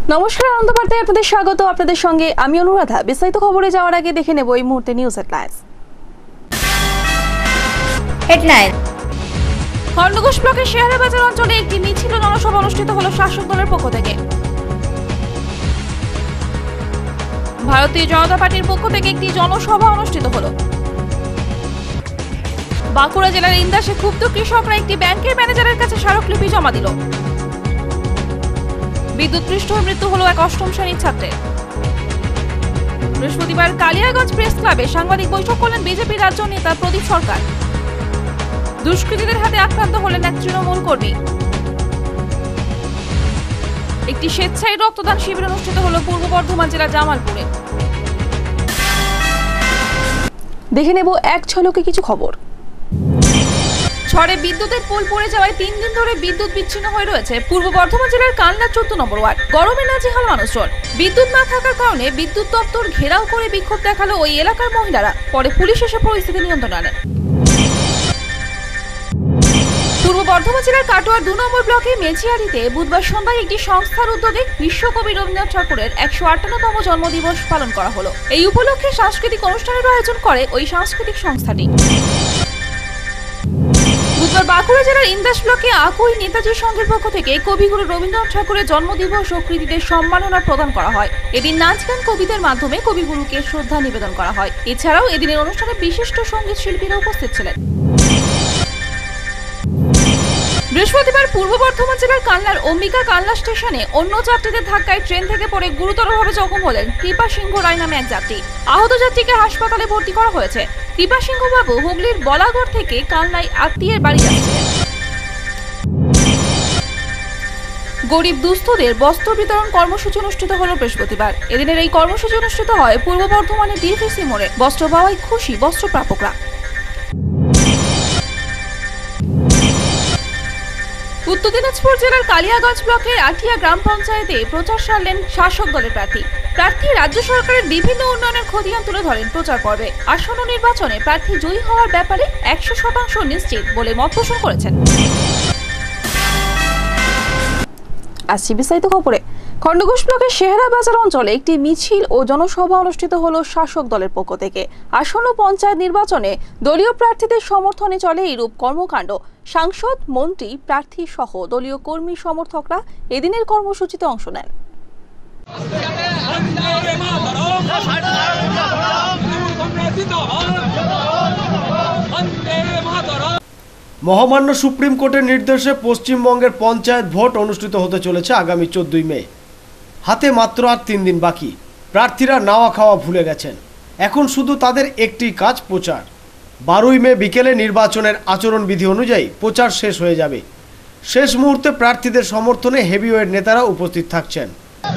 নমস্কার, আনন্দ বার্তায় আপনাদের স্বাগত। আপনাদের সঙ্গে আমি অনুরাধা। বিস্তারিত খবরে যাওয়ার আগে দেখে নেব এই মুহূর্তে নিউজ হেডলাইন। খণ্ডঘোষ ব্লকের শেয়ারাবাজার অঞ্চলে একটি মিছিল ও জনসভা অনুষ্ঠিত হলো শাসক দলের পক্ষ থেকে। ভারতীয় জনতা পার্টির পক্ষ থেকে একটি জনসভা অনুষ্ঠিত হলো। বাঁকুড়া জেলার ইন্দাসে ক্ষুব্ধ কৃষকরা একটি ব্যাংকের ম্যানেজারের কাছে স্মারকলিপি জমা দিল। বিদ্যুৎপৃষ্ট হয়ে মৃত্যু হলো এক অষ্টম শ্রেণীর ছাত্রের। বৃহস্পতিবার কালিয়াগঞ্জ প্রেস ক্লাবে সাংবাদিক বৈঠক করলেন বিজেপি রাজ্য নেতা প্রদীপ সরকার। দুষ্কৃতীদের হাতে আক্রান্ত হলেন এক তৃণমূল কর্মী। একটি স্বেচ্ছায় রক্তদান শিবির অনুষ্ঠিত হলো পূর্ব বর্ধমান জেলার জামালপুরে। দেখে নেব এক ঝলকে কিছু খবর। ঝড়ে বিদ্যুতের পোল পড়ে যাওয়ায় 3 দিন ধরে বিদ্যুৎ বিচ্ছিন্ন হয়ে রয়েছে পূর্ব বর্ধমান জেলার কালনা 14 নম্বর ওয়ার্ড। গরমে নাজেহাল মানুষজন। বিদ্যুৎ না থাকার কারণে বিদ্যুৎ দপ্তর ঘেরাও করে বিক্ষোভ দেখালো ওই এলাকার মহিলারা। পরে পুলিশ এসে পরিস্থিতি নিয়ন্ত্রণে আনে। পূর্ব বর্ধমান জেলার কাটোয়ার 2 নম্বর ব্লকে মেচিয়ারিতে বুধবার সন্ধ্যায় একটি সংস্থার উদ্যোগে বিশ্বকবি রবীন্দ্রনাথ ঠাকুরের 158তম জন্মদিবস পালন করা হলো। এই উপলক্ষে সাংস্কৃতিক অনুষ্ঠানের আয়োজন করে ওই সাংস্কৃতিক সংস্থাটি। বুধবার বাঁকুড়া জেলার ইন্দাস ব্লকে আকই নেতাজি সংঘের পক্ষ থেকে কবিগুরু রবীন্দ্রনাথ ঠাকুরের জন্মদিবস ও কৃতিদের সম্মাননা প্রদান করা হয়। এদিন নাচ গান কবিতার মাধ্যমে কবিগুরুকে শ্রদ্ধা নিবেদন করা হয়। এছাড়াও এদিনের অনুষ্ঠানে বিশিষ্ট সঙ্গীত শিল্পীরা উপস্থিত ছিলেন। বৃহস্পতিবার পূর্ব বর্ধমান জেলার কালনার অম্বিকা কালনা স্টেশনে অন্য যাত্রীদের ধাক্কায় ট্রেন থেকে পড়ে গুরুতরভাবে জখম হলেন কৃপা সিংহ রায় নামে এক যাত্রী। আহত যাত্রীকে হাসপাতালে ভর্তি করা হয়েছে। কৃপা সিংহ বাবু হুগলির বলাগড় থেকে কালনায় আত্মীয়ের বাড়ি যাচ্ছিলেন। গরিব দুস্থদের বস্ত্র বিতরণ কর্মসূচি অনুষ্ঠিত হলো বৃহস্পতিবার। এদিনের এই কর্মসূচি অনুষ্ঠিত হয় পূর্ব বর্ধমানের ডিভিসি মোড়ে। বস্ত্র পাওয়ায় খুশি বস্ত্র প্রাপকরা। উত্তর দিনাজপুর জেলার কালিয়াগঞ্জ ব্লকের আটিয়া গ্রাম পঞ্চায়েতে প্রচার সারলেন শাসক দলের প্রার্থী রাজ্য সরকারের বিভিন্ন উন্নয়নের খতিয়ান তুলে ধরেন প্রচার পর্বে। আসন্ন নির্বাচনে প্রার্থী জয়ী হওয়ার ব্যাপারে 100% নিশ্চিত বলে মত পোষণ করেছেন। আসছি বিস্তারিত খবরে। খণ্ডঘোষ ব্লকের শেহারাবাজার অঞ্চলে একটি মিছিল ও জনসভা অনুষ্ঠিত হলো শাসক দলের পক্ষ থেকে। আসন্ন পঞ্চায়েত নির্বাচনে দলীয় প্রার্থীদের সমর্থনে চলে এইরূপ কর্মকাণ্ড। সাংসদ, মন্ত্রী, প্রার্থী সহ দলীয় কর্মী সমর্থকরা এদিনের কর্মসূচিতে অংশ নেন। মহামান্য সুপ্রিম কোর্টের নির্দেশে পশ্চিমবঙ্গের পঞ্চায়েত ভোট অনুষ্ঠিত হতে চলেছে আগামী 14 মে। হাতে মাত্র আর 3 দিন বাকি। প্রার্থীরা নাওয়া খাওয়া ভুলে গেছেন। এখন শুধু তাদের একটি কাজ, প্রচার। 12 মে বিকেলে নির্বাচনের আচরণবিধি অনুযায়ী প্রচার শেষ হয়ে যাবে। শেষ মুহূর্তে প্রার্থীদের সমর্থনে হেভিওয়েট নেতারা উপস্থিত থাকছেন।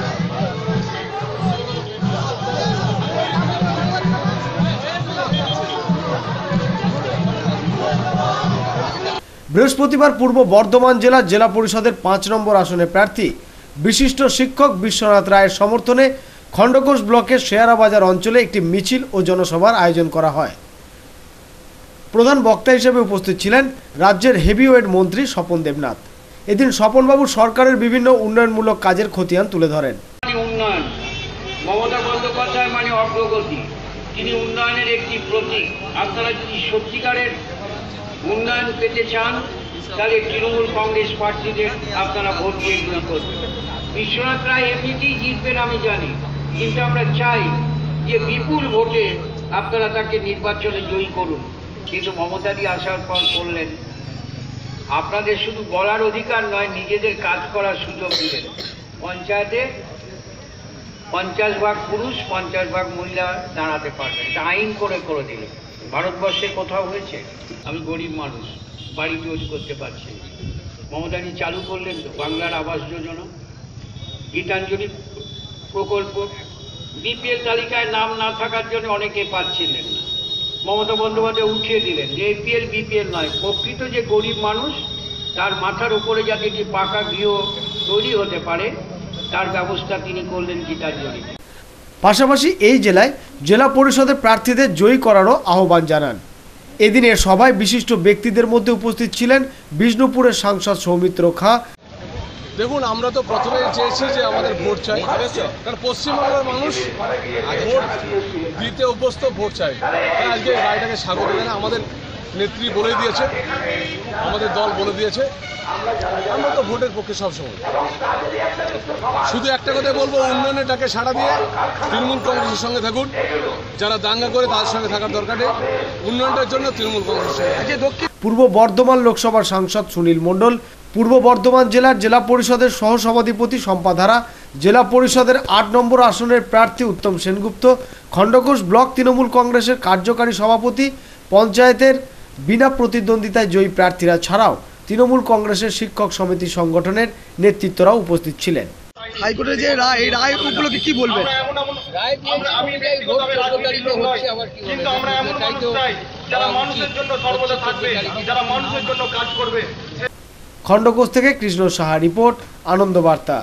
বৃহস্পতিবার পূর্ব বর্ধমান জেলার জেলা পরিষদের 5 নম্বর আসনে প্রার্থী বিশিষ্ট শিক্ষক বিশ্বনাথ রায়ের সমর্থনে খণ্ডঘোষ ব্লকের শেয়ারাবাজার অঞ্চলে একটি মিছিল ও জনসভার আয়োজন করা হয়। প্রধান বক্তা হিসেবে উপস্থিত ছিলেন রাজ্যের হেভিওয়েট মন্ত্রী স্বপন দেবনাথ। এদিন স্বপনবাবু সরকারের বিভিন্ন উন্নয়নমূলক কাজের খতিয়ান তুলে ধরেন। উন্নয়ন, মমতা বন্দ্যোপাধ্যায় মানে অগ্রগতি, তিনি উন্নয়নের একটি প্রতীক। আপনারা যদি সত্যিকারের উন্নয়ন পেতে চান তাহলে তৃণমূল কংগ্রেস প্রার্থীদের আপনারা ভোট দিয়ে এগিয়ে করবেন। বিশ্বনাথ রায় এমনিতেই জিতবেন আমি জানি, কিন্তু আমরা চাই যে বিপুল ভোটে আপনারা তাকে নির্বাচনে জয়ী করুন। কিন্তু মমতাদি আসার পর করলেন, আপনাদের শুধু বলার অধিকার নয়, নিজেদের কাজ করার সুযোগ দিলেন। পঞ্চায়েতে 50 ভাগ পুরুষ 50 ভাগ মহিলা দাঁড়াতে পারবেন, এটা আইন করে দিলেন। ভারতবর্ষে কোথাও হয়েছে? আমি গরিব মানুষ, বাড়ি তৈরি করতে পারছি। মমতাদি চালু করলেন তো বাংলার আবাস যোজনা, গীতাঞ্জলি প্রকল্প। বিপিএল তালিকায় নাম না থাকার জন্য অনেকে পাচ্ছিলেন না, মমতা বন্দ্যোপাধ্যায় উঠিয়ে দিলেন যে এপিএল বিপিএল নয়, প্রকৃত যে গরিব মানুষ তার মাথার উপরে যাতে একটি পাকা গৃহ তৈরি হতে পারে তার ব্যবস্থা তিনি করলেন গীতাঞ্জলিতে। পাশাপাশি এই জেলায় জেলা পরিষদের প্রার্থীদের জয়ী করারও আহ্বান জানান। এদিনের সভায় বিশিষ্ট ব্যক্তিদের মধ্যে উপস্থিত ছিলেন বিষ্ণুপুরের সাংসদ সৌমিত্র খাঁ। দেখুন, আমরা তো প্রথমেই চেয়েছি যে আমাদের ভোট চাই, কারণ পশ্চিমবাংলার মানুষ ভোট দিতে অভ্যস্ত, ভোট চাই। তাই আজকে এই রায়টাকে স্বাগত জানাই। আমাদের নেত্রী বলে দিয়েছে, আমাদের দল বলে দিয়েছে, আমরা তো ভোটের পক্ষে সবসময়। শুধু একটা কথা বলবো, উন্নয়নের ডাকে সাড়া দিয়ে তৃণমূল কংগ্রেসের সঙ্গে থাকুন। যারা দাঙ্গা করে তাদের সঙ্গে থাকার দরকার নেই, উন্নয়নের জন্য তৃণমূল কংগ্রেসের সঙ্গে। পূর্ব বর্ধমান লোকসভার সাংসদ সুনীল মণ্ডল, পূর্ব বর্ধমান জেলার জেলা পরিষদের সহসভাধিপতি শম্পাধারা, জেলা পরিষদের ৮ নম্বর আসনের প্রার্থী উত্তম সেনগুপ্ত, খণ্ডঘোষ ব্লক তৃণমূল কংগ্রেসের কার্যকারী সভাপতি, পঞ্চায়েতের বিনা প্রতিদ্বন্দ্বিতায় জয়ী প্রার্থীরা ছাড়াও তৃণমূল কংগ্রেসের শিক্ষক সমিতি সংগঠনের নেতৃত্বরাও উপস্থিত ছিলেন। হাইকোর্টের যে রায়, এই রায় উপলক্ষে কি বলবেন? খণ্ডঘোষ থেকে কৃষ্ণ সাহা রিপোর্ট, আনন্দ বার্তা।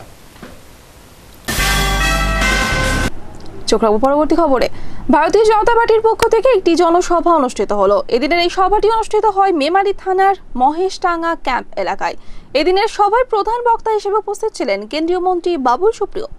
চোখ রাখবো পরবর্তী খবরে। ভারতীয় জনতা পার্টির পক্ষ থেকে একটি জনসভা অনুষ্ঠিত হলো। এদিনের এই সভাটি অনুষ্ঠিত হয় মেমারি থানার মহেশটাঙ্গা ক্যাম্প এলাকায়। এদিনের সভায় প্রধান বক্তা হিসেবে উপস্থিত ছিলেন কেন্দ্রীয় মন্ত্রী বাবুল সুপ্রিয়।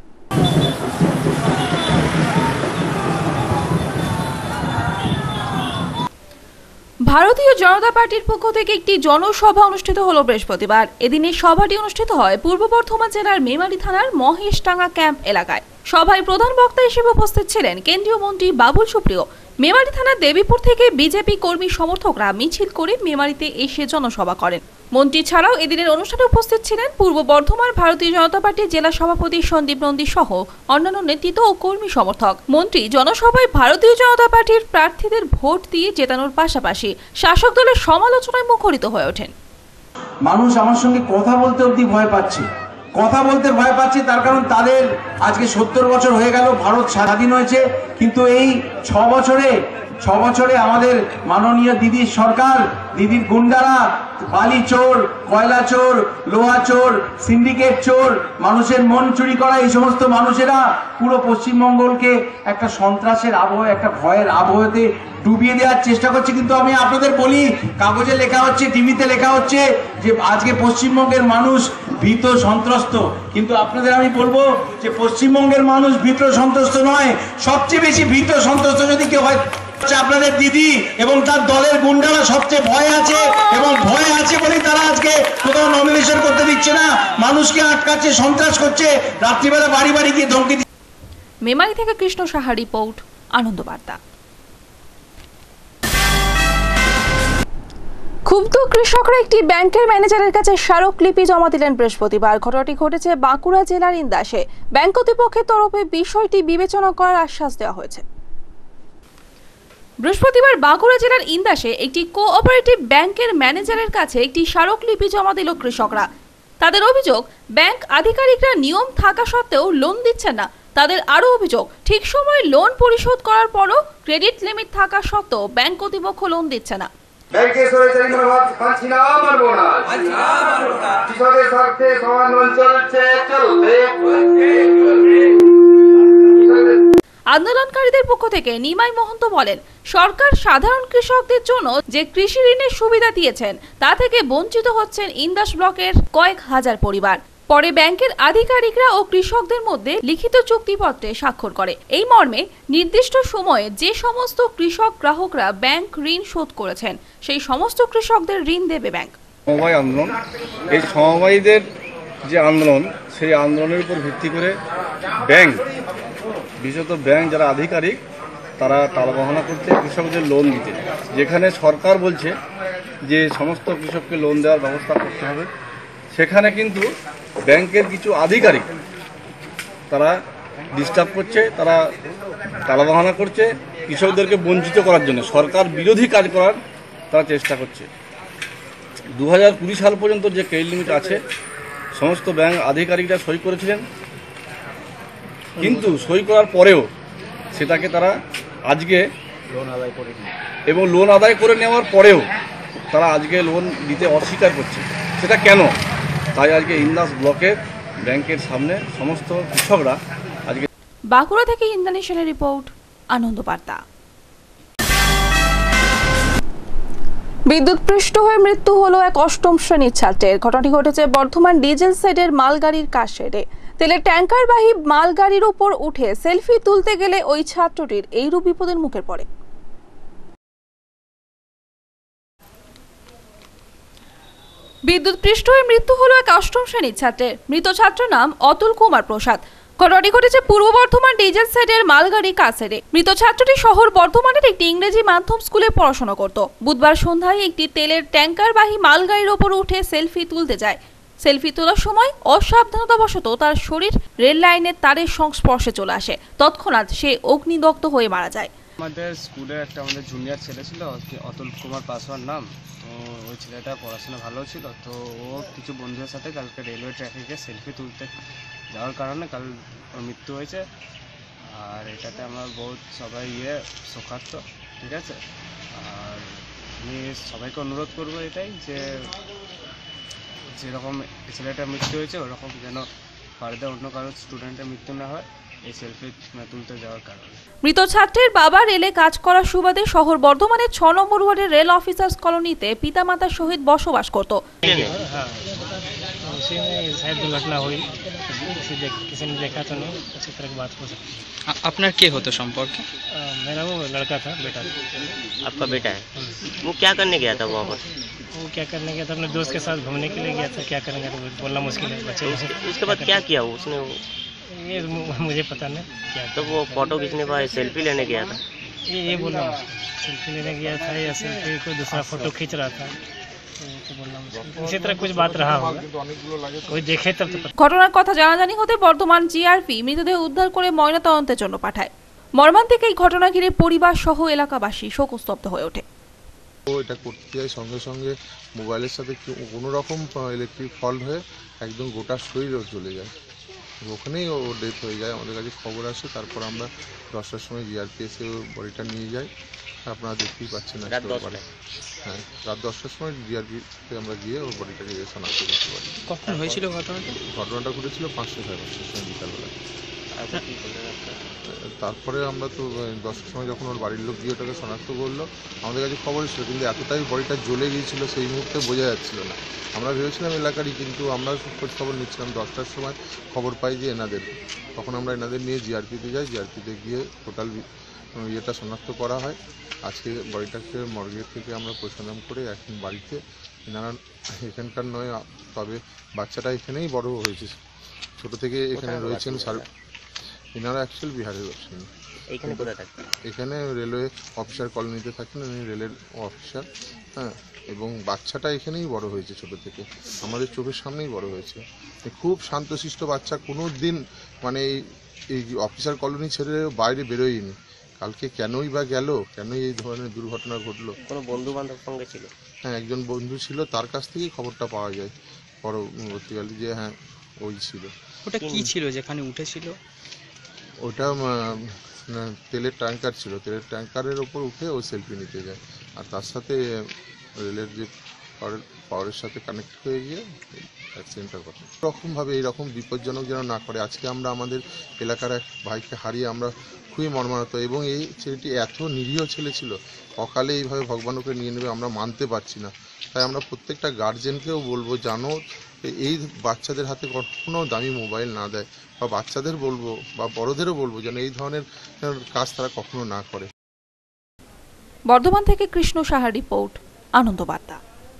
ভারতীয় জনতা পার্টির পক্ষ থেকে একটি জনসভা অনুষ্ঠিত হলো বৃহস্পতিবার। এদিনের সভাটি অনুষ্ঠিত হয় পূর্ব বর্ধমান জেলার মেমারি থানার মহেশটাঙ্গা ক্যাম্প এলাকায়। সভায় প্রধান বক্তা হিসেবে উপস্থিত ছিলেন কেন্দ্রীয় মন্ত্রী বাবুল সুপ্রিয়। মেমারি থানার দেবীপুর থেকে বিজেপি কর্মী সমর্থকরা মিছিল করে মেমারিতে এসে জনসভা করেন। মন্ত্রী ছাড়াও এদিনের অনুষ্ঠানে উপস্থিত ছিলেন পূর্ব বর্ধমান ভারতীয় জনতা পার্টির জেলা সভাপতি সন্দীপ নন্দী সহ অন্যান্য নেতৃত্ব ও কর্মী সমর্থক। মন্ত্রী জনসভায় ভারতীয় জনতা পার্টির প্রার্থীদের ভোট দিয়ে জেতানোর পাশাপাশি শাসক দলের সমালোচনায় মুখরিত হয়ে ওঠেন। মানুষ আমার সঙ্গে কথা বলতে অবধি ভয় পাচ্ছে, তার কারণ তাদের আজকে 70 বছর হয়ে গেল, ভারত স্বাধীন হয়েছে, কিন্তু এই 6 বছরে আমাদের মাননীয় দিদির সরকার, দিদির গুন্ডারা বালি চোর, কয়লা চোর, লোহা চোর, সিন্ডিকেট চোর, মানুষের মন চুরি করা, এই সমস্ত মানুষেরা পুরো পশ্চিমবঙ্গকে একটা সন্ত্রাসের আবহে, একটা ভয়ের আবহাওয়াতে ডুবিয়ে দেওয়ার চেষ্টা করছে। কিন্তু আমি আপনাদের বলি, কাগজে লেখা হচ্ছে, টিভিতে লেখা হচ্ছে যে আজকে পশ্চিমবঙ্গের মানুষ ভীত সন্ত্রস্ত, কিন্তু আপনাদের আমি বলবো যে পশ্চিমবঙ্গের মানুষ ভীত সন্ত্রস্ত নয়, সবচেয়ে বেশি ভীত সন্ত্রস্ত যদি কেউ হয় আপনাদের দিদি এবং তার দলের গুন্ডারা সবচেয়ে ভয় আছে, এবং ভয় আছে বলেই তারা আজকে কোথাও নমিনেশন করতে দিচ্ছে না, মানুষকে আটকাচ্ছে, সন্ত্রাস করছে, রাত্রিবেলা বাড়ি বাড়ি গিয়ে ধমকি দিচ্ছে। মেমারি থেকে কৃষ্ণ সাহা রিপোর্ট, আনন্দ বার্তা। ক্ষুব্ধ কৃষকরা একটি ব্যাংকের ম্যানেজারের কাছে স্মারকলিপি জমা দিলেন বৃহস্পতিবার। ঘটনাটি ঘটেছে বাঁকুড়া জেলার ইন্দাসে। ব্যাংক কর্তৃপক্ষের তরফে বিষয়টি বিবেচনা করার আশ্বাস দেওয়া হয়েছে। বৃহস্পতিবার বাঁকুড়া জেলার ইন্দাসে একটি কোঅপারেটিভ ব্যাংকের ম্যানেজারের কাছে একটি স্মারকলিপি জমা দিল কৃষকরা। তাদের অভিযোগ, ব্যাংক আধিকারিকরা নিয়ম থাকা সত্ত্বেও লোন দিচ্ছেন না। তাদের আরও অভিযোগ, ঠিক সময়ে লোন পরিশোধ করার পরও ক্রেডিট লিমিট থাকা সত্ত্বেও ব্যাংক কর্তৃপক্ষ লোন দিচ্ছে না। ব্যাংকের সরকারি মনোভাব পাচ্ছি না, মানবো না, কৃষকের স্বার্থে সমাধান চলছে, চলবে। আন্দোলনকারীদের পক্ষ থেকে নিমাই মহন্ত বলেন, সরকার সাধারণ কৃষকদের জন্য যে কৃষি ঋণের সুবিধা দিয়েছেন তা থেকে বঞ্চিত হচ্ছেন ইন্দাস ব্লকের কয়েক হাজার পরিবার। পরে ব্যাংকের আধিকারিকরা ও কৃষকদের মধ্যে লিখিত চুক্তিপত্রে স্বাক্ষর করে। এই মর্মে নির্দিষ্ট সময়ে যে সমস্ত কৃষক গ্রাহকরা ব্যাংক ঋণ শোধ করেছেন সেই সমস্ত কৃষকদের ঋণ দেবে ব্যাংক। সমবায় আন্দোলন, এই সমবায়ীদের যে আন্দোলন, সেই আন্দোলনের উপর ভিত্তি করে ব্যাংক, বিশেষত ব্যাংক যারা আধিকারিক, তারা টালবাহানা করছে কৃষকদের লোন দিতে। যেখানে সরকার বলছে যে সমস্ত কৃষককে লোন দেওয়ার ব্যবস্থা করতে হবে, সেখানে কিন্তু ব্যাংকের কিছু আধিকারিক তারা ডিস্টার্ব করছে, তারা টালবাহানা করছে, কৃষকদেরকে বঞ্চিত করার জন্য সরকার বিরোধী কাজ করার তারা চেষ্টা করছে। 2020 সাল পর্যন্ত যে ক্রেডিট লিমিট আছে, সমস্ত ব্যাংক আধিকারিকরা সই করেছিলেন, কিন্তু সই করার পরেও সেটাকে তারা আজকে এবং লোন আদায় করে নেওয়ার পরেও তারা আজকে লোন দিতে অস্বীকার করছে। সেটা কেন? তাই আজকে ইন্দাস ব্লকের ব্যাংকের সামনে সমস্ত কৃষকরা আজকে। বাঁকুড়া থেকে ইন্দ্রানেশনের রিপোর্ট, আনন্দ বার্তা। বিদ্যুৎপৃষ্ট হয়ে মৃত্যু হলো এক অষ্টম শ্রেণীর ছাত্রের। ঘটনাটি ঘটেছে বর্ধমান ডিজেল শেডের মালগাড়ির কাজ শেডে। তেলের ট্যাঙ্কারবাহী মালগাড়ির উপর উঠে সেলফি তুলতে গেলে ওই ছাত্রটির এইরূপ বিপদের মুখে পড়ে। বিদ্যুৎপৃষ্ট হয়ে মৃত্যু হলো এক অষ্টম শ্রেণীর ছাত্রের। মৃত ছাত্রের নাম অতুল কুমার প্রসাদ। ঘটনাটি ঘটেছে পূর্ব বর্ধমান ডিজেল শেডের মালগাড়ি কাছেরে। মৃত ছাত্রটি শহর বর্ধমানের একটি ইংরেজি মাধ্যম স্কুলে পড়াশোনা করত। বুধবার সন্ধ্যায় একটি তেলের ট্যাঙ্কারবাহী মালগাড়ির ওপর উঠে সেলফি তুলতে যায়। সেলফি তোলার সময় অসাবধানতাবশত তার শরীর রেল লাইনের তারের সংস্পর্শে চলে আসে। তৎক্ষণাৎ সে অগ্নিদগ্ধ হয়ে মারা যায়। আমাদের স্কুলে আমাদের জুনিয়র ছেলে ছিল, অতুল কুমার পাসওয়ান নাম। তো ওই ছেলেটা পড়াশোনা ভালো ছিল। তো ও কিছু বন্ধুদের সাথে কালকে রেলওয়ে ট্র্যাকে সেলফি তুলতে যাওয়ার কারণে কাল ওর মৃত্যু হয়েছে। আর এটাতে আমরা বহুত সবাই শোকার্ত, ঠিক আছে। আর আমি সবাইকে অনুরোধ করবো এটাই যে যেরকম ছেলেটার মৃত্যু হয়েছে ওরকম যেন ফার্দার অন্য কারো স্টুডেন্টের মৃত্যু না হয় এই সেলফি তুলতে যাওয়ার কারণে। মৃত ছাত্রের বাবা রেলে কাজ করার সুবাদে শহর বর্ধমানের 6 নম্বর ওয়ার্ডের রেল অফিসার্স কলোনিতে পিতামাতার সহিত বসবাস করত। उसी में शायद दुर्घटना हुई, किसी ने देखा तो नहीं, उसी तरह की बात हो सकती है। আপনার কে হতো সম্পর্কে? मेरा वो लड़का था, बेटा। आपका बेटा है? वो क्या करने गया था वहाँ पर? वो क्या करने गया था, अपने दोस्त के साथ घूमने के लिए गया था। क्या करेंगे तो बोलना मुश्किल है बच्चे। उसके बाद क्या किया उसने? ये मुझे पता नहीं क्या। तो वो फोटो खींचने का सेल्फी लेने गया था? ये बोलना सेल्फी लेने गया था या सेल्फी कोई दूसरा फोटो खींच रहा था, इसी तरह कुछ बात रहा होगा, कोई देखे तब तो। ঘটনার কথা জানাজানি হতে বর্তমান জিআরপি মৃতদেহ উদ্ধার করে ময়নাতদন্তের জন্য পাঠায়। মর্মান্তিক এই ঘটনা ঘিরে পরিবার সহ এলাকাবাসী শোকস্তব্ধ হয়ে ওঠে। এটা করতে যায় সঙ্গে সঙ্গে মোবাইলের সাথে কোনো রকম ইলেকট্রিক ফল্ট হয়ে একদম গোটা শরীরও চলে যায়। ওখানেই ও ডেথ হয়ে যায়। আমাদের কাছে খবর আসে, তারপর আমরা 10টার সময় জিআরপি এসে বডিটা নিয়ে যাই। আপনারা দেখতেই পাচ্ছেন। হ্যাঁ, রাত 10টার সময় জিআরপিতে আমরা গিয়ে ওর বডিটাকে শনাক্ত করতে পারি। কখন হয়েছিল ঘটনাটা? ঘটনাটা ঘটেছিল 5টা সাড়ে 5টার সময় বিকালবেলায়। তারপরে আমরা তো 10টার সময় যখন ওর বাড়ির লোক গিয়ে ওটাকে শনাক্ত করলো, আমাদের কাছে খবর ছিল, কিন্তু এতটাই বডিটা জ্বলে গিয়েছিল সেই মুহূর্তে বোঝা যাচ্ছিল না। আমরা ভেবেছিলাম এলাকারই, কিন্তু আমরা খোঁজ খবর নিচ্ছিলাম। 10টার সময় খবর পাই যে এনাদের। তখন আমরা এনাদের নিয়ে জিআরপিতে যাই। জিআরপিতে গিয়ে টোটাল ইয়েটা শনাক্ত করা হয়। আজকে বডিটাকে মর্গের থেকে আমরা পোস্টমর্টম করে এখন বাড়িতে। এনারা এখানকার নয়, তবে বাচ্চাটা এখানেই বড় হয়েছে, ছোট থেকে এখানে রয়েছেন। এনারা অ্যাকচুয়াল বিহারের বাসিন্দা। এখানে রেলওয়ে অফিসার কলোনিতে থাকেন, উনি রেলের অফিসার। হ্যাঁ, এবং বাচ্চাটা এখানেই বড় হয়েছে ছোট থেকে, আমাদের চোখের সামনেই বড় হয়েছে। খুব শান্তশিষ্ট বাচ্চা, কোনো দিন মানে এই অফিসার কলোনি ছেড়ে বাইরে বেরোয়নি। কালকে কেনই বা গেল, কেনই এই ধরনের দুর্ঘটনা ঘটলো? কোনো বন্ধু বান্ধব সঙ্গে ছিল? হ্যাঁ, একজন বন্ধু ছিল, তার কাছ থেকেই খবরটা পাওয়া যায় পরবর্তীকালে যে হ্যাঁ ওই ছিল। ওটা কি ছিল যেখানে উঠেছিল? ওটা তেলের ট্যাঙ্কার ছিল। তেলের ট্যাঙ্কারের ওপর উঠে ও সেলফি নিতে যায়, আর তার সাথে রেলের যে পাওয়ারের সাথে কানেক্ট হয়ে গিয়ে অ্যাক্সিডেন্টটা ঘটে। এরকমভাবে এইরকম বিপজ্জনক যেন না করে। আজকে আমরা আমাদের এলাকার এক ভাইকে হারিয়ে আমরা খুবই মর্মাহত, এবং এই ছেলেটি এত নিরীহ ছেলে ছিল, অকালে এইভাবে ভগবান ওকে নিয়ে নেবে আমরা মানতে পারছি না। তাই আমরা প্রত্যেকটা গার্জেনকেও বলবো, জানো এই বাচ্চাদের হাতে কখনো দামি মোবাইল না দেয়, বা বাচ্চাদের বলবো বা বড়দেরও বলবো যেন এই ধরনের কাজ তারা কখনো না করে। বর্ধমান থেকে কৃষ্ণ সাহার রিপোর্ট, আনন্দ বার্তা।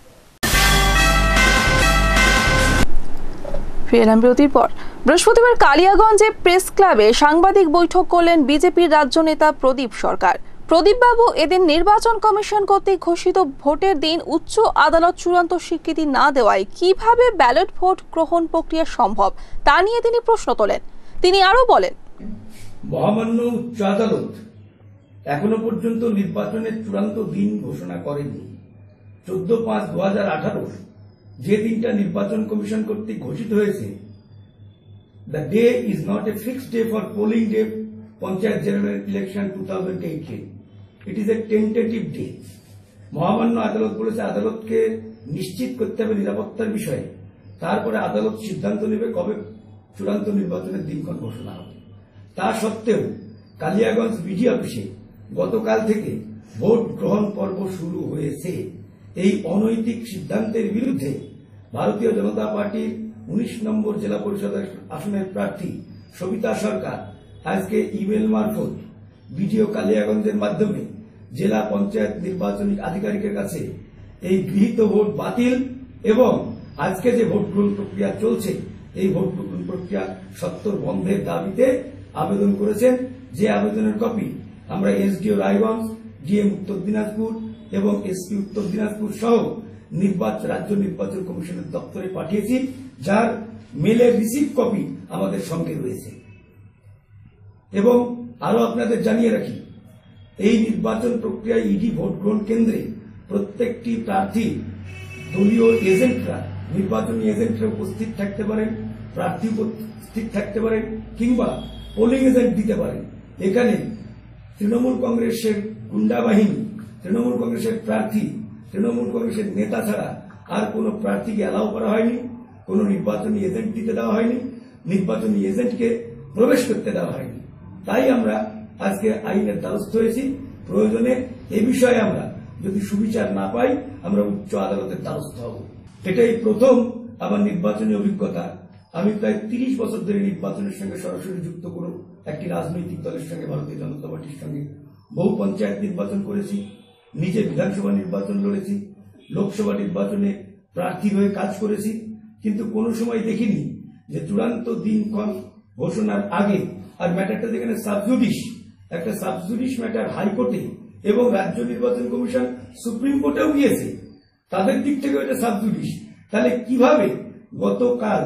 ফিরলাম বিরতির পর। বৃহস্পতিবার কালিয়াগঞ্জে প্রেস ক্লাবে সাংবাদিক বৈঠক করলেন বিজেপির রাজ্য নেতা প্রদীপ সরকার। প্রদীপবাবু এদিন নির্বাচন কমিশন কর্তৃক ঘোষিত ভোটের দিন উচ্চ আদালত চূড়ান্ত স্বীকৃতি না দেওয়ায় কিভাবে ব্যালট ভোট গ্রহণ প্রক্রিয়া সম্ভব তা নিয়ে তিনি প্রশ্ন তোলেন। তিনি আরো বলেন, মহামান্য উচ্চ আদালত এখনো পর্যন্ত নির্বাচনের চূড়ান্ত দিন ঘোষণা করেনি। 14/5/2018 যে দিনটা নির্বাচন কমিশন কর্তৃক ঘোষিত হয়েছে, the day is not a fixed day for polling day panchayat general election 2018। It is a tentative day. মহামান্য আদালত বলেছে আদালতকে নিশ্চিত করতে হবে নিরাপত্তার বিষয়ে, তারপরে আদালত সিদ্ধান্ত নেবে কবে চূড়ান্ত নির্বাচনের দিনক্ষণ ঘোষণা হবে। তা সত্ত্বেও কালিয়াগঞ্জ বিডি অফিসে গতকাল থেকে ভোট গ্রহণ পর্ব শুরু হয়েছে। এই অনৈতিক সিদ্ধান্তের বিরুদ্ধে ভারতীয় জনতা পার্টির 19 নম্বর জেলা পরিষদ আসনের প্রার্থী সবিতা সরকার আজকে ইমেল মারফত ভিডিও কালিয়াগঞ্জের মাধ্যমে জেলা পঞ্চায়েত নির্বাচনী আধিকারিকের কাছে এই গৃহীত ভোট বাতিল এবং আজকে যে ভোট গ্রহণ প্রক্রিয়া চলছে এই ভোট গ্রহণ প্রক্রিয়া সত্বর বন্ধের দাবিতে আবেদন করেছেন। যে আবেদনের কপি আমরা এসডিও রায়গঞ্জ, ডিএম উত্তর দিনাজপুর এবং এসপি উত্তর দিনাজপুর সহ রাজ্য নির্বাচন কমিশনের দপ্তরে পাঠিয়েছি, যার মেলের রিসিভ কপি আমাদের সঙ্গে রয়েছে। এবং আরো আপনাদের জানিয়ে রাখি, এই নির্বাচন প্রক্রিয়ায় ইডি ভোট গ্রহণ কেন্দ্রে প্রত্যেকটি প্রার্থী দলীয় এজেন্টরা, নির্বাচনী এজেন্টরা উপস্থিত থাকতে পারেন, প্রার্থী উপস্থিত থাকতে পারেন কিংবা পোলিং এজেন্ট দিতে পারেন। এখানে তৃণমূল কংগ্রেসের গুন্ডা বাহিনী, তৃণমূল কংগ্রেসের প্রার্থী, তৃণমূল কংগ্রেসের নেতা ছাড়া আর কোন প্রার্থীকে অ্যালাউ করা হয়নি, কোন নির্বাচনী এজেন্ট দিতে দেওয়া হয়নি, নির্বাচনী এজেন্টকে প্রবেশ করতে দেওয়া হয়নি। তাই আমরা আজকে আইনের দ্বারস্থ হয়েছি। প্রয়োজনে এ বিষয়ে আমরা যদি সুবিচার না পাই আমরা উচ্চ আদালতের দ্বারস্থ হব। এটাই প্রথম আমার নির্বাচনী অভিজ্ঞতা। আমি প্রায় 30 বছর ধরে নির্বাচনের সঙ্গে সরাসরি যুক্ত কোনো একটি রাজনৈতিক দলের সঙ্গে, ভারতীয় জনতা পার্টির সঙ্গে বহু পঞ্চায়েত নির্বাচন করেছি, নিজে বিধানসভা নির্বাচন লড়েছি, লোকসভা নির্বাচনে প্রার্থী হয়ে কাজ করেছি, কিন্তু কোনো সময় দেখিনি যে চূড়ান্ত দিনক্ষণ ঘোষণার আগে আর ম্যাটারটা যেখানে সাবজুডিস, একটা সাবজুডিস ম্যাটার হাইকোর্টে এবং রাজ্য নির্বাচন কমিশন সুপ্রিম কোর্টেও গিয়েছে, তাদের দিক থেকে এটা সাবজুডিস। তাহলে কিভাবে গতকাল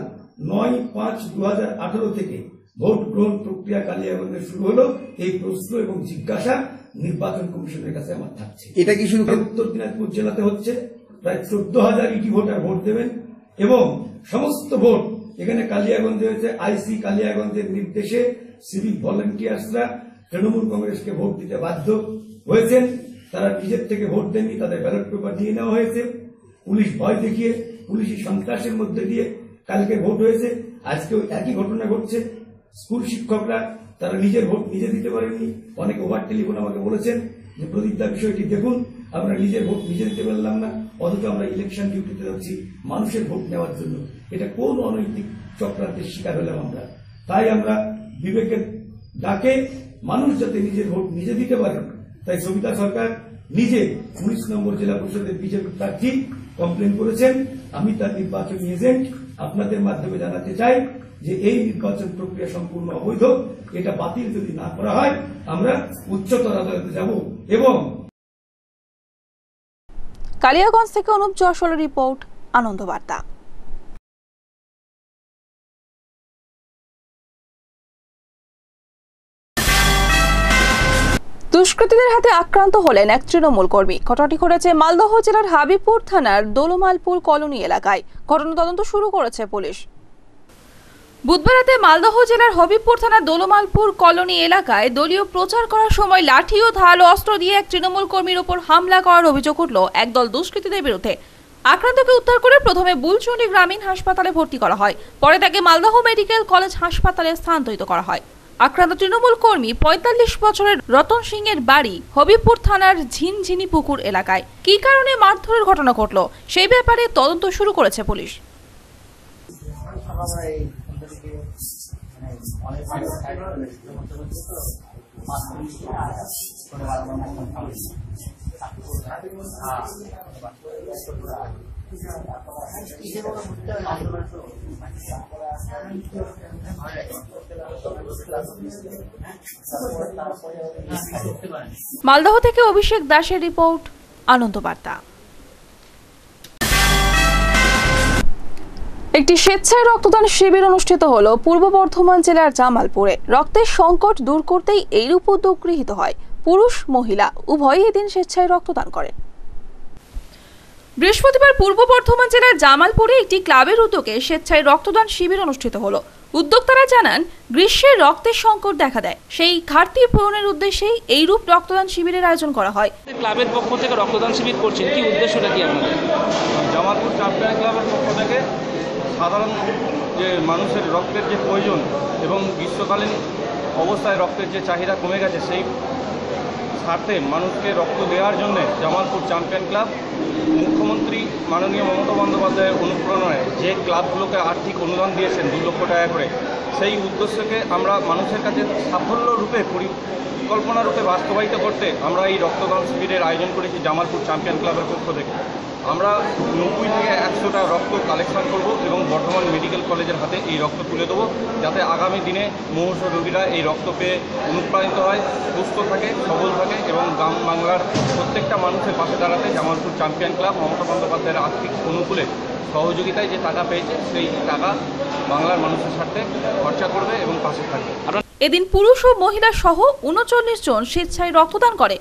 9/5/2018 থেকে ভোট গ্রহণ প্রক্রিয়া কালিয়াগঞ্জে শুরু হলো, এই প্রশ্ন এবং জিজ্ঞাসা নির্বাচন কমিশনের কাছে আমার থাকছে। এটা কি শুরু উত্তর দিনাজপুর জেলাতে হচ্ছে, প্রায় 14,000 ইটি ভোটার ভোট দেবেন এবং সমস্ত ভোট এখানে কালিয়াগঞ্জে হয়েছে আইসি কালিয়াগঞ্জের নির্দেশে। সিভিক ভলান্টিয়ার্সরা তৃণমূল কংগ্রেসকে ভোট দিতে বাধ্য হয়েছেন, তারা নিজের থেকে ভোট দেননি, তাদের ব্যালট পেপার নিয়ে নেওয়া হয়েছে। পুলিশ ভয় দেখিয়ে, পুলিশি সন্ত্রাসের মধ্যে দিয়ে কালকে ভোট হয়েছে। আজকেও একই ঘটনা ঘটছে। স্কুল শিক্ষকরা তারা নিজের ভোট নিজে দিতে পারেননি। অনেক ওভার টেলিফোন আমাকে বলেছেন যে প্রদীপদা বিষয়টি দেখুন, আমরা নিজের ভোট নিজে দিতে পারলাম না, অথচ আমরা ইলেকশন ডিউটিতে যাচ্ছি মানুষের ভোট নেওয়ার জন্য। এটা কোন অনৈতিক চক্রান্তের শিকার হলাম আমরা? তাই আমরা বিবেকের ডাকে মানুষ যাতে নিজের ভোট নিজে দিতে পারেন, তাই সবিতা সরকার নিজে 19 নম্বর জেলা পরিষদের বিজেপি প্রার্থী কমপ্লেন করেছেন। আমি তার নির্বাচনী এজেন্ট। আপনাদের মাধ্যমে জানাতে চাই যে এই নির্বাচন প্রক্রিয়া সম্পূর্ণ অবৈধ। এটা বাতিল যদি না করা হয় আমরা উচ্চতর আদালতে যাব। এবং কালিয়াগঞ্জ থেকে অনুপ জয়সওয়ালের রিপোর্ট, আনন্দ বার্তা। দুষ্কৃতীদের হাতে আক্রান্ত হলেন এক তৃণমূল কর্মী। ঘটনাটি ঘটেছে মালদহ জেলার হাবিবপুর থানার দোলমালপুর কলোনি এলাকায়। ঘটনা তদন্ত শুরু করেছে পুলিশ। বুধবার রাতে মালদহ জেলার হবিবপুর থানার দোলমালপুর কলোনি এলাকায় দলীয় প্রচার করার সময় লাঠি ও ধারালো অস্ত্র দিয়ে এক তৃণমূল কর্মীর উপর হামলা করার অভিযোগ উঠল একদল দুষ্কৃতীদের বিরুদ্ধে। আক্রান্তকে উদ্ধার করে প্রথমে বুলচন্ডী গ্রামীণ হাসপাতালে ভর্তি করা হয়, পরে তাকে মালদহ মেডিকেল কলেজ হাসপাতালে স্থানান্তরিত করা হয়। আক্রান্ত তৃণমূল কর্মী 45 বছরের রতন সিং এর বাড়ি হবিবপুর থানার ঝিনঝিনি পুকুর এলাকায়। কি কারণে মারধরের ঘটনা ঘটল সেই ব্যাপারে তদন্ত শুরু করেছে পুলিশ। মালদহ থেকে অভিষেক দাসের রিপোর্ট, আনন্দ বার্তা। একটি স্বেচ্ছায় রক্তদান শিবির অনুষ্ঠিত হলো পূর্ব বর্ধমান জেলার জামালপুরে। রক্তের সংকট দূর করতেই এইরূপ উদ্যোগ গৃহীত হয়। পুরুষ মহিলা উভয়ই এদিন স্বেচ্ছায় রক্তদান করে। বৃহস্পতিবার পূর্ব বর্ধমান জেলার জামালপুরে একটি ক্লাবের উদ্যোগে স্বেচ্ছায় রক্তদান শিবির অনুষ্ঠিত হলো। উদ্যোক্তারা জানান, গ্রীষ্মের রক্তের সংকট দেখা দেয়, সেই ঘাটতি পূরণের উদ্দেশ্যেই এইরূপ রক্তদান শিবিরের আয়োজন করা হয়। ক্লাবের পক্ষ থেকে রক্তদান শিবির করছেন, কি উদ্দেশ্যটা কি আপনাদের? জামালপুর চ্যাম্পিয়ন ক্লাবের পক্ষ থেকে সাধারণ যে মানুষের রক্তের যে প্রয়োজন এবং গ্রীষ্মকালীন অবস্থায় রক্তের যে চাহিদা কমে গেছে, স্বার্থে মানুষকে রক্ত দেওয়ার জন্য জামালপুর চ্যাম্পিয়ন ক্লাব মুখ্যমন্ত্রী মাননীয় মমতা বন্দ্যোপাধ্যায়ের অনুপ্রেরণায় যে ক্লাবগুলোকে আর্থিক অনুদান দিয়েছেন 2 লক্ষ টাকা করে, সেই উদ্দেশ্যকে আমরা মানুষের কাছে সাফল্য রূপে পরিকল্পনা রূপে বাস্তবায়িত করতে আমরা এই রক্তদান শিবিরের আয়োজন করেছি জামালপুর চ্যাম্পিয়ন ক্লাবের পক্ষ থেকে। আমরা 90 থেকে 100টা রক্ত কালেকশন করব এবং বর্ধমান মেডিকেল কলেজের হাতে এই রক্ত তুলে দেবো, যাতে আগামী দিনে মুমূর্ষ রোগীরা এই রক্ত পেয়ে অনুপ্রাণিত হয়, সুস্থ থাকে, সবল থাকে এবং গ্রাম বাংলার প্রত্যেকটা মানুষের পাশে দাঁড়াতে জামালপুর চ্যাম্পিয়ন ক্লাব মমতা বন্দ্যোপাধ্যায়ের আর্থিক অনুকূলে সহযোগিতায় যে টাকা পেয়েছে সেই টাকা বাংলার মানুষের স্বার্থে খরচা করবে এবং পাশে থাকবে। এদিন পুরুষ ও মহিলা সহ ৩৯ জন স্বেচ্ছায় রক্তদান করে।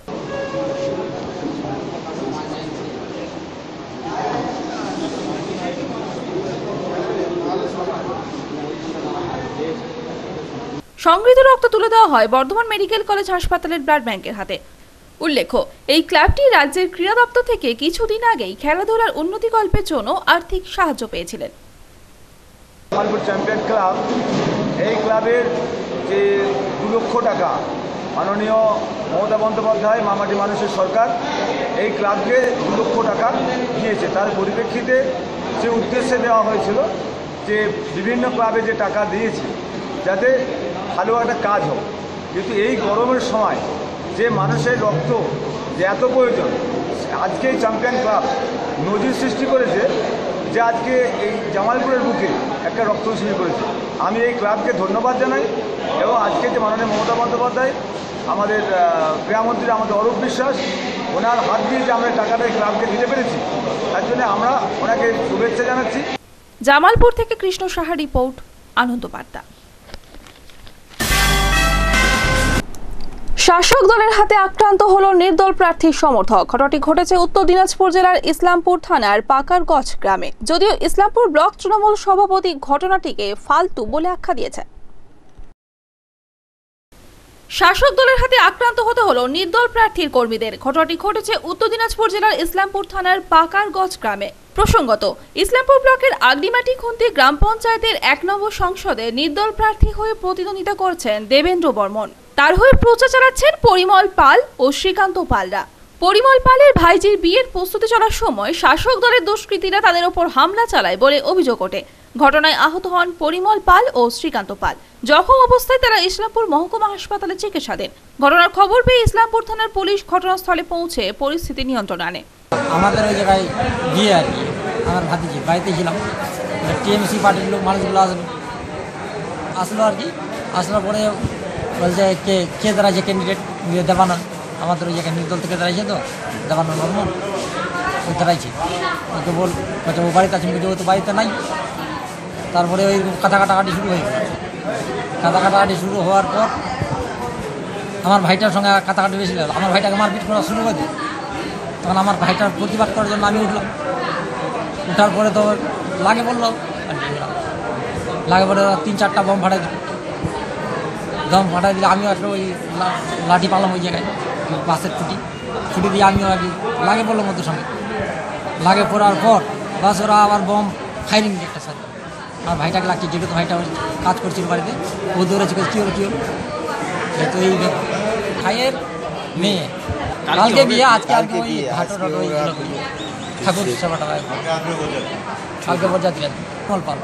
সংগৃহীত রক্ত তুলে দেওয়া হয় বর্ধমান মেডিকেল কলেজ হাসপাতালের ব্লাড ব্যাংকের হাতে। উল্লেখ্য, এই ক্লাবটি রাজ্যের ক্রীড়া দপ্তর থেকে কিছুদিন আগেই খেলাধুলার উন্নতিকল্পের জন্য আর্থিক সাহায্য পেয়েছিলেন। জামালপুর চ্যাম্পিয়ন ক্লাব, এই ক্লাবের যে 2 লক্ষ টাকা মাননীয় মমতা বন্দ্যোপাধ্যায় মামাটি মানুষের সরকার এই ক্লাবকে 2 লক্ষ টাকা দিয়েছে, তার পরিপ্রেক্ষিতে যে উদ্দেশ্যে দেওয়া হয়েছিল যে বিভিন্ন ক্লাবে যে টাকা দিয়েছে যাতে ভালো একটা কাজ হোক। কিন্তু এই গরমের সময় যে মানুষের রক্ত যে এত প্রয়োজন, আজকে এই চ্যাম্পিয়ন ক্লাব নজির সৃষ্টি করেছে যে আজকে এই জামালপুরের বুকে একটা রক্ত শিবির করেছে। আমি এই ক্লাবকে ধন্যবাদ জানাই এবং আজকে যে মাননীয় মমতা বন্দ্যোপাধ্যায় আমাদের ক্রীড়ামন্ত্রী আমাদের অরূপ বিশ্বাস, ওনার হাত দিয়ে যে আমরা টাকাটা এই ক্লাবকে দিতে পেরেছি তার জন্য আমরা ওনাকে শুভেচ্ছা জানাচ্ছি। জামালপুর থেকে কৃষ্ণ সাহা রিপোর্ট, আনন্দ বার্তা। শাসক দলের হাতে আক্রান্ত হলো নির্দল প্রার্থীর সমর্থক। ঘটনাটি ঘটেছে উত্তর দিনাজপুর জেলার ইসলামপুর থানার পাকারগঞ্জ গ্রামে। যদিও ইসলামপুর ব্লক তৃণমূল সভাপতি ঘটনাটিকে ফালতু বলে আখ্যা দিয়েছে। শাসক দলের হাতে আক্রান্ত হতে হলো নির্দল প্রার্থীর কর্মীদের। ঘটনাটি ঘটেছে উত্তর দিনাজপুর জেলার ইসলামপুর থানার পাকারগঞ্জ গ্রামে। প্রসঙ্গত, ইসলামপুর ব্লকের আগডিমাটি খুন্তি গ্রাম পঞ্চায়েতের 1 নম্বর সংসদে নির্দল প্রার্থী হয়ে প্রতিদ্বন্দ্বিতা করছেন দেবেন্দ্র বর্মন। তার হয়ে প্রচার চালাচ্ছেন পরিমল পাল ও শ্রীকান্ত পালরা। পরিমল পালের ভাইজির বিয়ের প্রস্তুতি চলার সময় শাসক দলের দুষ্কৃতীরা তাদের ওপর হামলা চালায় বলে অভিযোগ ওঠে। ঘটনায় আহত হন পরিমল পাল ও শ্রীকান্ত পাল। জখম অবস্থায় তারা ইসলামপুর মহকুমা হাসপাতালে চিকিৎসাধীন। ঘটনার খবর পেয়ে ইসলামপুর থানার পুলিশ ঘটনাস্থলে পৌঁছে পরিস্থিতি নিয়ন্ত্রণে আনে। আমাদের ওই জায়গায় বিয়ে আর কি, আমার ভাতিজি বাড়িতে ছিলাম, টিএমসি পার্টির লোক মানুষগুলো আসলো আর কি। আসলোর পরে বলছে কে দাঁড়াইছে ক্যান্ডিডেট দেবানন্দ, আমাদের ওই জায়গায় নির্দল থেকে দাঁড়াইছে তো দেবানন্দ বর্মন, ওই দাঁড়াইছে। ওকে বলছে ও বাড়িতে আছে, ও তো বাড়িতে নাই। তারপরে ওই কাটাকাটি শুরু হয়ে গেল। কাটাকাটি শুরু হওয়ার পর আমার ভাইটার সঙ্গে কাটাকাটি বেশি লাগলো। আমার ভাইটাকে মারপিট করা শুরু করে দিল। তখন আমার ভাইটার প্রতিবাদ করার জন্য আমি উঠলাম। উঠার পরে তো লাগে বললো, লাগে পরে 3-4টা বম ফাটাই দিল। দম ফাটাই দিলে আমিও একটা ওই লাঠি পালাম ওই জায়গায়, বাসের ছুটি দিয়ে আমিও আর কি লাগে বললো মধ্যে সঙ্গে। লাগে পড়ার পর বাস ওরা আবার বম ফায়ারিং একটা সাথে আমার ভাইটাকে লাগছে, যেটা তো ভাইটা কাজ করছিল বাড়িতে, ও দৌড়েছে কী হলো তো এই ভাইয়ের মেয়ে কালকে বিয়ে, আজকে ওই ঘাটো ওই ঠাকুর সেবাটা কালকে বোঝা দিলেন পাল।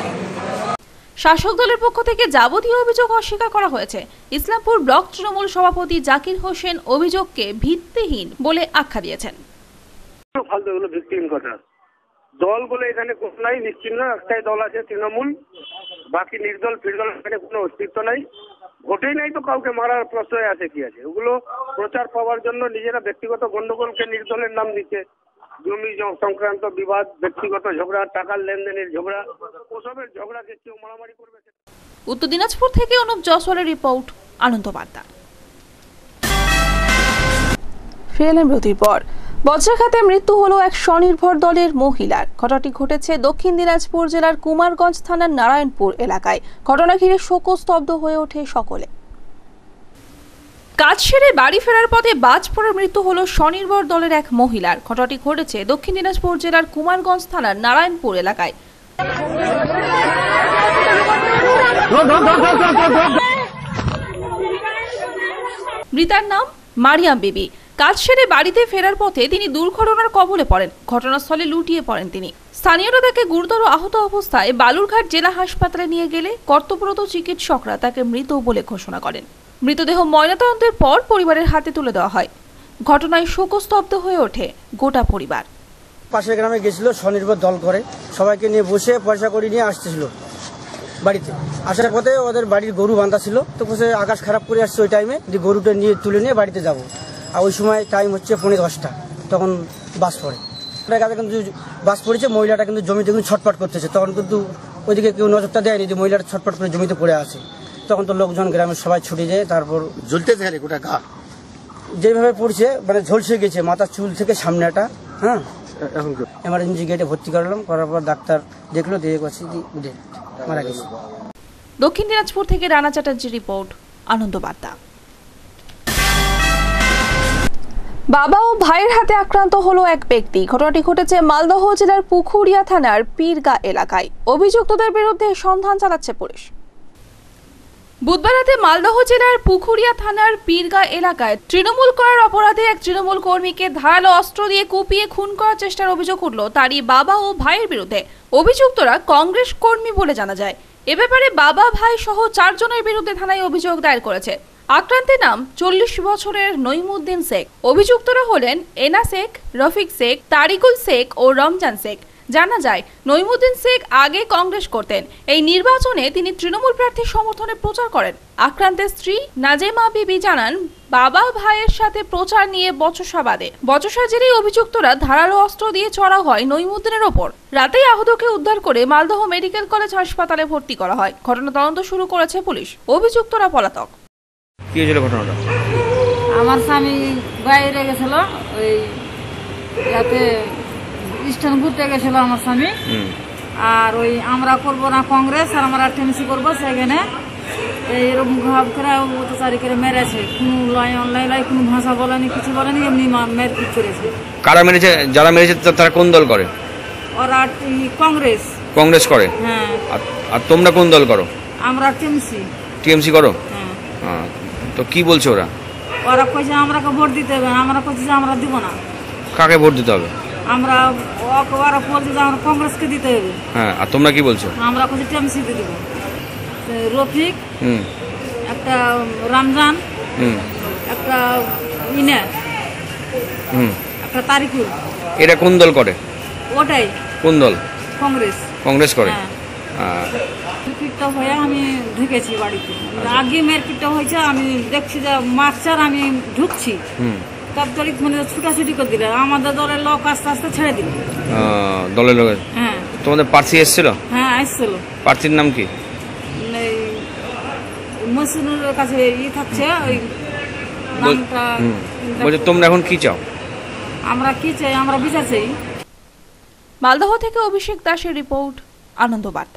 শাসক দলের পক্ষ থেকে যাবতীয় অভিযোগ অস্বীকার করা হয়েছে। ইসলামপুর ব্লক তৃণমূল সভাপতি জাকির হোসেন অভিযোগকে ভিত্তিহীন বলে আখ্যা দিয়েছেন। ফালতু এগুলো ভিত্তিহীন কথা। দল বলে এখানে কোনো নাই, নিশ্চিন্ন একটাই দল আছে তৃণমূল, বাকি নির্দল ফিরদল এখানে কোনো অস্তিত্ব নাই। ভোটেই নাই তো কাউকে মারার প্রশ্রয় আছে কি আছে? ওগুলো প্রচার পাওয়ার জন্য নিজেরা ব্যক্তিগত গন্ডগোলকে নির্দলের নাম দিচ্ছে। জমি সংক্রান্ত বিবাদ, ব্যক্তিগত ঝগড়া, টাকার লেনদেনের ঝগড়া, ওসবের ঝগড়াকে কেউ মারামারি করবে। উত্তর দিনাজপুর থেকে অনুপ জয়সওয়ালের রিপোর্ট, আনন্দ বার্তা। ফিরলেন বিরতির পর। বজ্রাঘাতে মৃত্যু হলো এক স্বনির্ভর দলের মহিলার। ঘটনাটি ঘটেছে দক্ষিণ দিনাজপুর জেলার কুমারগঞ্জ থানার নারায়ণপুর এলাকায়। ঘটনা ঘিরে শোকস্তব্ধ হয়ে ওঠে সকলে। কাজ সেরে বাড়ি ফেরার পথে বাজ পড়ে মৃত্যু হলো স্বনির্ভর দলের এক মহিলার। ঘটনাটি ঘটেছে দক্ষিণ দিনাজপুর জেলার কুমারগঞ্জ থানার নারায়ণপুর এলাকায়। মৃতার নাম মারিয়াম বিবি। কাজ সেরে বাড়িতে ফেরার পথে তিনি দুর্ঘটনার কবলে পড়েন। ঘটনাস্থলে লুটিয়ে পড়েন তিনি। স্থানীয়রা তাকে গুরুতর আহত অবস্থায় বালুরঘাট জেলা হাসপাতালে নিয়ে গেলে কর্তব্যরত চিকিৎসকরা তাকে মৃত বলে ঘোষণা করেন। মৃতদেহ ময়নাতদন্তের পর পরিবারের হাতে তুলে দেওয়া হয়। ঘটনায় শোকস্তব্ধ হয়ে ওঠে গোটা পরিবার। পাশের গ্রামে গেছিল স্বনির্ভর দল করে, সবাইকে নিয়ে বসে পয়সা করে নিয়ে আসতেছিল বাড়িতে। আসার পথে ওদের বাড়ির গরু বাঁধা ছিল, তো বসে আকাশ খারাপ করে আসছে ওই টাইমে, যে গরুটা নিয়ে তুলে নিয়ে বাড়িতে যাব। আর ওই সময় টাইম হচ্ছে 10:45, তখন বাস পড়ে। কাছে কিন্তু বাস পড়েছে, মহিলাটা কিন্তু জমিতে কিন্তু ছটপট করতেছে। তখন কিন্তু ওইদিকে কেউ নজরটা দেয়নি যে মহিলাটা ছটপট করে জমিতে পড়ে আছে। তখন তো লোকজন গ্রামের সবাই ছুটে যায়। তারপর ঝুলতেছে গোটা গা, যেভাবে পড়ছে মানে ঝলসে গেছে মাথার চুল থেকে সামনেটা। হ্যাঁ, এখন এমার্জেন্সি গেটে ভর্তি করলাম, করার পর ডাক্তার দেখলো, দিয়ে মারা গেছে। দক্ষিণ দিনাজপুর থেকে রানা চ্যাটার্জি রিপোর্ট, আনন্দ বার্তা। বাবা ও ভাইয়ের হাতে আক্রান্ত হলো এক ব্যক্তি। ঘটনাটি ঘটেছে মালদহ জেলার পুখুরিয়া থানার পীরগা এলাকায়। অভিযুক্তদের বিরুদ্ধে সন্ধান চালাচ্ছে পুলিশ। বুধবার রাতে মালদহ জেলার পুখুরিয়া থানার পীরগা এলাকায় তৃণমূল করার অপরাধে এক তৃণমূল কর্মীকে ধারালো অস্ত্র দিয়ে কুপিয়ে খুন করার চেষ্টার অভিযোগ উঠল তারই বাবা ও ভাইয়ের বিরুদ্ধে। অভিযুক্তরা কংগ্রেস কর্মী বলে জানা যায়। এ ব্যাপারে বাবা ভাই সহ 4 জনের বিরুদ্ধে থানায় অভিযোগ দায়ের করেছে। আক্রান্তের নাম 40 বছরের নইমুদ্দিন শেখ। অভিযুক্তরা হলেন এনা শেখ, রফিক শেখ, তারিকুল শেখ ও রমজান শেখ। জানা যায় নইমুদ্দিন শেখ আগে কংগ্রেস করতেন। এই নির্বাচনে তিনি তৃণমূল প্রার্থীর সমর্থনে প্রচার করেন। আক্রান্তের স্ত্রী নাজেমা বিবি জানান, বাবা ভাইয়ের সাথে প্রচার নিয়ে বচসা বাঁধে। বচসার জেরেই অভিযুক্তরা ধারালো অস্ত্র দিয়ে চড়া হয় নইমুদ্দিনের ওপর। রাতেই আহতকে উদ্ধার করে মালদহ মেডিকেল কলেজ হাসপাতালে ভর্তি করা হয়। ঘটনা তদন্ত শুরু করেছে পুলিশ। অভিযুক্তরা পলাতক। কি হয়েছিল ঘটনাটা? আমার স্বামী বাইরে গেছিল, ওই যাতে স্টেশন ঘুরতে গেছিল আমার স্বামী। আর ওই আমরা করবো না কংগ্রেস, আর আমরা টিএমসি করবো, সেখানে এইরকম ভাব করে অত্যাচারী করে মেরেছে। কোনো অনলাইন কোনো ভাষা বলেনি, কিছু বলেনি, এমনি মেরপিট করেছে। কারা মেরেছে? যারা মেরেছে তারা কোন দল করে? ওরা কংগ্রেস। কংগ্রেস করে? হ্যাঁ। আর তোমরা কোন দল করো? আমরা টিএমসি। টিএমসি করো? হ্যাঁ। তো কি বলছে ওরা? ওরা কইছে আমরাকে ভোট দিতে হবে। আমরা কইছি যে আমরা দিব না। কাকে ভোট দিতে হবে? আমরা ওরা বলছে যে আমরা কংগ্রেসকে দিতে হবে। হ্যাঁ, আর তোমরা কি বলছো? আমরা কইছি টিএমসি তে দিব। রফিক, একটা রমজান, একটা ইনা, একটা তারিকুল। এরা কোন দল করে? ওটাই। কোন দল? কংগ্রেস। কংগ্রেস করে? মেরপিটটা হয়ে আমি ঢুকেছি বাড়িতে। আগে মেরপিটটা হয়েছে, আমি দেখছি যে মার্চার, আমি ঢুকছি, তারপরে মানে ছুটাছুটি করে দিলে আমাদের দলের লোক আস্তে আস্তে ছেড়ে দিল। দলের লোক? হ্যাঁ। তোমাদের প্রার্থী এসেছিল? হ্যাঁ, আসছিল। প্রার্থীর নাম কি? মসিনুরের কাছে থাকছে ওই নামটা। বলছে তোমরা এখন কি চাও? আমরা কি চাই? আমরা বিচার চাই। মালদহ থেকে অভিষেক দাসের রিপোর্ট, আনন্দ বার্তা।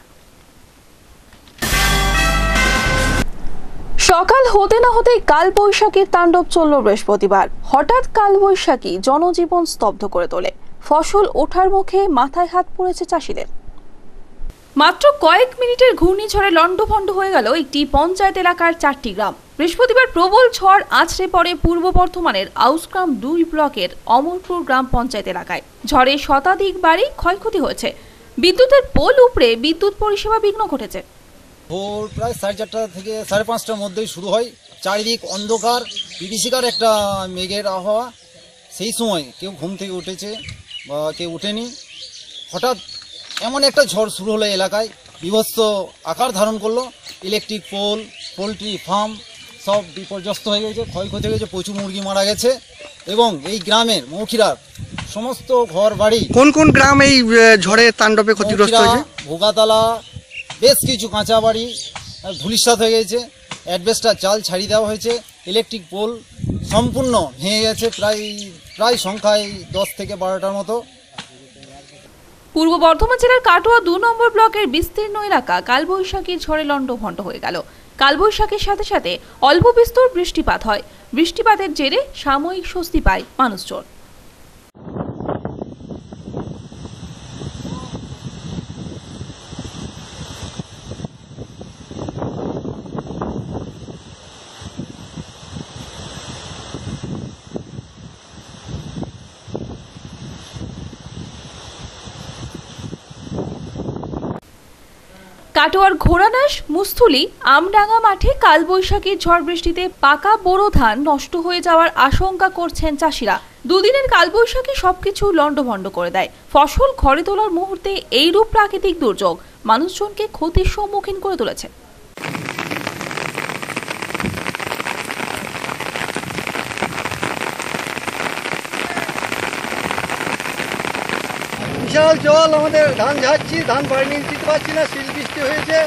সকাল হতে না হতেই কালবৈশাখীর তাণ্ডব চলল বৃহস্পতিবার। হঠাৎ কালবৈশাখী জনজীবন স্তব্ধ করে তোলে। ফসল ওঠার মুখে মাথায় হাত পড়েছে চাষিদের। মাত্র কয়েক মিনিটের ঘূর্ণিঝড়ে লন্ডভন্ড হয়ে গেল একটি পঞ্চায়েত এলাকার 4টি গ্রাম। বৃহস্পতিবার প্রবল ঝড় আছড়ে পড়ে পূর্ব বর্ধমানের আউসগ্রাম 2 ব্লকের অমরপুর গ্রাম পঞ্চায়েত এলাকায়। ঝড়ে শতাধিক বাড়ি ক্ষয়ক্ষতি হয়েছে। বিদ্যুতের পোল উপড়ে বিদ্যুৎ পরিষেবা বিঘ্ন ঘটেছে। ভোর প্রায় 4:30 থেকে 5:30টার মধ্যেই শুরু হয়। চারিদিক অন্ধকার, বিভীষিকার একটা মেঘের আবহাওয়া। সেই সময় কেউ ঘুম থেকে উঠেছে বা কেউ উঠেনি। হঠাৎ এমন একটা ঝড় শুরু হলো, এলাকায় বিভৎস আকার ধারণ করলো। ইলেকট্রিক পোল, পোলট্রি ফার্ম সব বিপর্যস্ত হয়ে গেছে, ক্ষয়ক্ষতি হয়ে গেছে, প্রচুর মুরগি মারা গেছে। এবং এই গ্রামের মৌখিরার সমস্ত ঘর বাড়ি। কোন কোন গ্রাম এই ঝড়ে তাণ্ডবে ক্ষতিগ্রস্ত হয়েছে? ভোগাতলা, বেশ কিছু কাঁচা বাড়ি ধূলিসাৎ হয়ে গেছে। অ্যাডবেস্টার চাল ছাড়িয়ে দেওয়া হয়েছে। ইলেকট্রিক পোল সম্পূর্ণ ভেঙে গেছে, প্রায় সংখ্যায় 10 থেকে 12টার মতো। পূর্ব বর্ধমান জেলার কাটোয়া 2 নম্বর ব্লকের বিস্তীর্ণ এলাকা কালবৈশাখীর ঝড়ে লন্ডভন্ড হয়ে গেল। কালবৈশাখীর সাথে সাথে অল্প বিস্তর বৃষ্টিপাত হয়। বৃষ্টিপাতের জেরে সাময়িক স্বস্তি পায় মানুষজন। কাটোয়ার ঘোড়ানাশ মুস্থুলি আমডাঙ্গা মাঠে কালবৈশাখীর ঝড় বৃষ্টিতে পাকা বোরো ধান নষ্ট হয়ে যাওয়ার আশঙ্কা করছেন চাষিরা। দুদিনের কালবৈশাখী সবকিছু লন্ডভন্ড করে দেয়। ফসল ঘরে তোলার মুহূর্তে এইরূপ প্রাকৃতিক দুর্যোগ মানুষজনকে ক্ষতির সম্মুখীন করে তুলেছে। বিশাল জল, আমাদের ধান ঝাড়ছি, ধান বাড়ি নিয়ে দিতে পারছি না, শিল বৃষ্টি হয়েছে,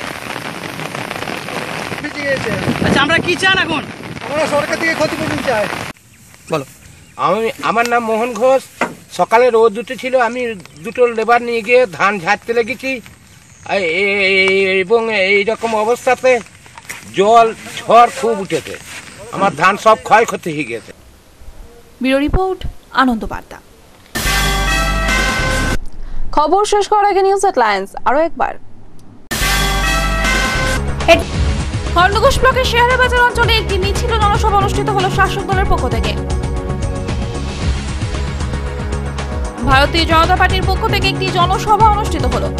ভিজে গেছে। আচ্ছা, আমরা কি চান এখন? আমরা সরকার থেকে ক্ষতিপূরণ চাই। বলো। আমার নাম মোহন ঘোষ। সকালে রোদ উঠেছিল, আমি দুটো লেবার নিয়ে গিয়ে ধান ঝাড়তে লেগেছি এবং এইরকম অবস্থাতে জল ঝড় খুব উঠেছে, আমার ধান সব ক্ষয়ক্ষতি হয়ে গেছে। ব্যুরো রিপোর্ট, আনন্দ বার্তা। খবর শেষ করার আগে নিউজ হেডলাইন্স আরো একবার। খণ্ডঘোষ ব্লকের শেহারা বাজার অঞ্চলে একটি মিছিল ও জনসভা অনুষ্ঠিত হলো শাসক দলের পক্ষ থেকে। ভারতীয় জনতা পার্টির পক্ষ থেকে একটি জনসভা অনুষ্ঠিত হলো।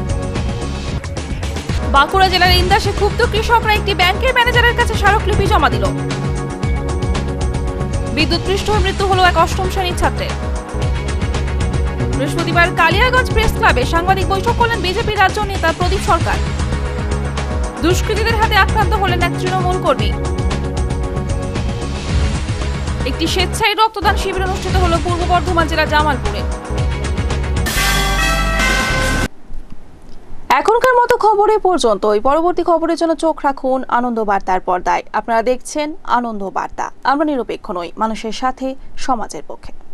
বাঁকুড়া জেলার ইন্দাসে ক্ষুব্ধ কৃষকরা একটি ব্যাংকের ম্যানেজারের কাছে স্মারকলিপি জমা দিল। বিদ্যুৎপৃষ্ট হয়ে মৃত্যু হলো এক অষ্টম শ্রেণীর ছাত্রের। বৃহস্পতিবার কালিয়াগঞ্জ প্রেস ক্লাবে সাংবাদিক বৈঠক করলেন বিজেপি রাজ্য নেতা প্রদীপ সরকার। দুষ্কৃতীদের হাতে আক্রান্ত হলেন এক তৃণমূল কর্মী। একটি স্বেচ্ছায় রক্তদান শিবির অনুষ্ঠিত হলো পূর্ব বর্ধমান জেলার জামালপুরে। এখনকার মতো খবরে পর্যন্তই। পরবর্তী খবরের জন্য চোখ রাখুন আনন্দ বার্তার পর্দায়। আপনারা দেখছেন আনন্দ বার্তা। আমরা নিরপেক্ষ নই, মানুষের সাথে, সমাজের পক্ষে।